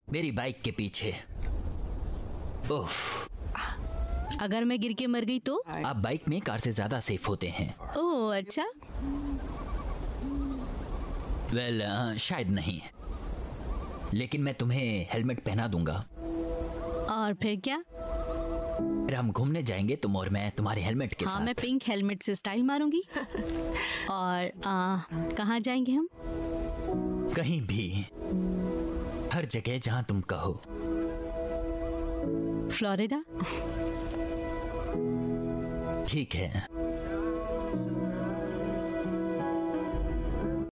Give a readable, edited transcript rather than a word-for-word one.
मेरी बाइक के पीछे। उफ। अगर मैं गिर के मर गई तो? आप बाइक में कार से ज्यादा सेफ होते हैं। ओह अच्छा। वेल, शायद नहीं, लेकिन मैं तुम्हें हेलमेट पहना दूंगा। और फिर क्या? फिर हम घूमने जाएंगे, तुम और मैं, तुम्हारे हेलमेट के हाँ, साथ। मैं पिंक हेलमेट से स्टाइल मारूंगी। और कहाँ जाएंगे हम? कहीं भी, हर जगह जहां तुम कहो। फ्लोरिडा? ठीक है।